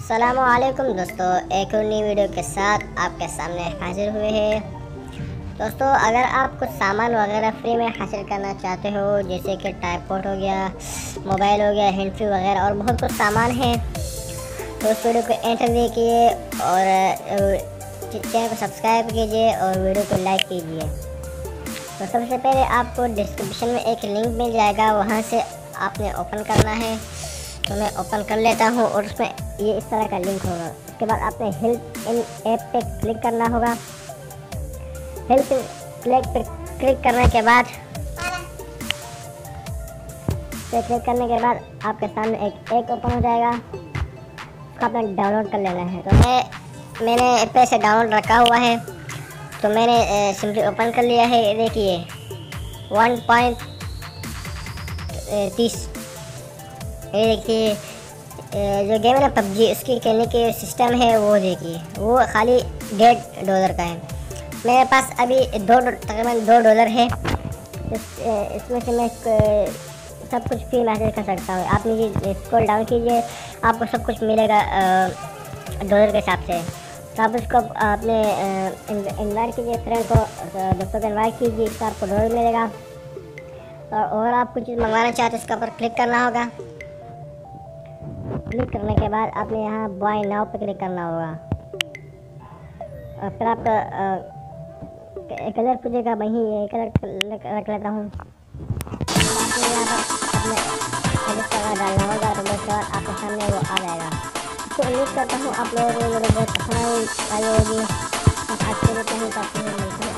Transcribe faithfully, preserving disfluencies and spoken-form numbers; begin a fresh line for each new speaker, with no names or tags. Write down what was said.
अस्सलामुअलैकुम दोस्तों, एक और नई वीडियो के साथ आपके सामने हाजिर हुए हैं। दोस्तों, अगर आप कुछ सामान वगैरह फ्री में हासिल करना चाहते हो, जैसे कि ट्राइपॉड हो गया, मोबाइल हो गया, हैंड फ्री वगैरह और बहुत कुछ सामान है, तो उस वीडियो को एंड तक देखिए और चैनल को सब्सक्राइब कीजिए और वीडियो को लाइक कीजिए। तो सबसे पहले आपको डिस्क्रिप्शन में एक लिंक मिल जाएगा, वहाँ से आपने ओपन करना है। तो मैं ओपन कर लेता हूँ और उसमें ये इस तरह का लिंक होगा। उसके बाद आपने हेल्प इन ऐप पे क्लिक करना होगा। हेल्प क्लिक पे क्लिक करने के बाद पे क्लिक करने के बाद आपके सामने एक ऐप ओपन हो जाएगा, उसको आपने डाउनलोड कर लेना है। तो मैं मैंने ऐप पे से डाउनलोड रखा हुआ है, तो मैंने सिंपली ओपन कर लिया है। देखिए वन पॉइंट तीस, ये देखिए जो गेम है ना पबजी, उसकी खेलने के सिस्टम है वो देखिए, वो खाली डेढ़ डॉलर का है। मेरे पास अभी दो तकरीबन दो डॉलर है। इस, इसमें से मैं सब कुछ फ्री मैसेज कर सकता हूँ। आप नीचे स्क्रॉल डाउन कीजिए, आपको सब कुछ मिलेगा डॉलर के हिसाब से। तो आप उसको अपने इन्वाइट कीजिए, फ्रेंड को दोस्तों को इन्वाइट कीजिए, इसका आपको डॉलर मिलेगा। और अगर आप कुछ चीज़ मंगवाना चाहते हैं, इसके ऊपर क्लिक करना होगा। क्लिक करने के बाद आपने यहाँ बाय नाउ पे क्लिक करना होगा और फिर आपका कलर पूछेगा, वही ये कलर रख लेता हूँ। आपने यहाँ पर अपने एड्रेस का डालना होगा, तो उसके बाद आपके सामने वो आ जाएगा। तो उम्मीद करता हूँ आप लोगों को बहुत पसंद आई होगी। अच्छे रहते हैं।